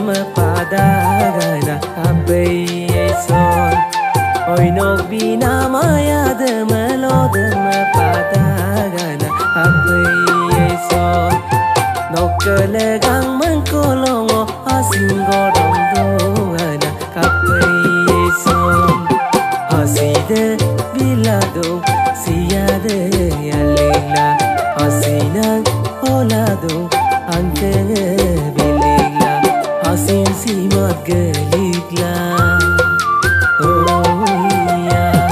padagana abai son oi nok bina maya de melodem padagana abai son nok kelegang mengkolongo asin godong doana abai son aside bilado siade yalela asinang olado ante bilela asin simat geligla oh yeah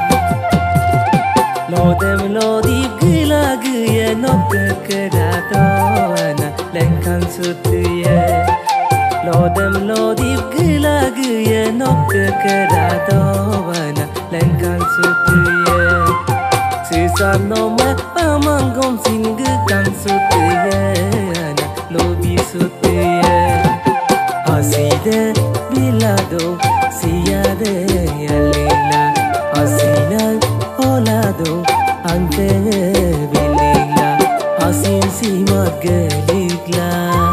lodem lodi gila gya nok kerado ana lengkang sutuye lodem lodi gila gya nok kerado ana lengkang sutuye sisan nome pamanggom singge kang sutuye ana lobi sutuye aside bilado siade yalela asinang olado ante bilela asin simat geligla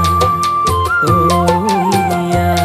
oh yeah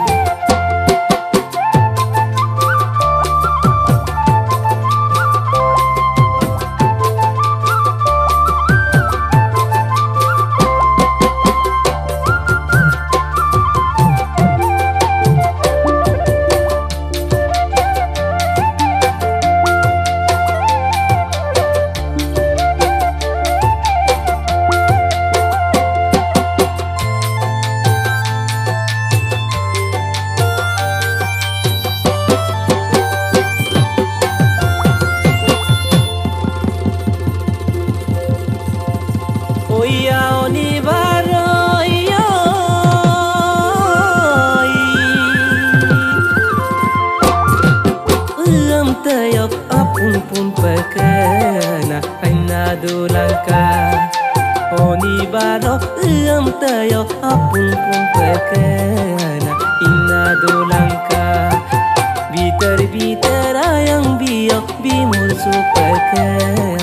Oya onibaro yo tayok apun pun pekena aina dulangka onibaro tayok apun pun pekena inna dulangka bitar bitar ayang biok bimul supekena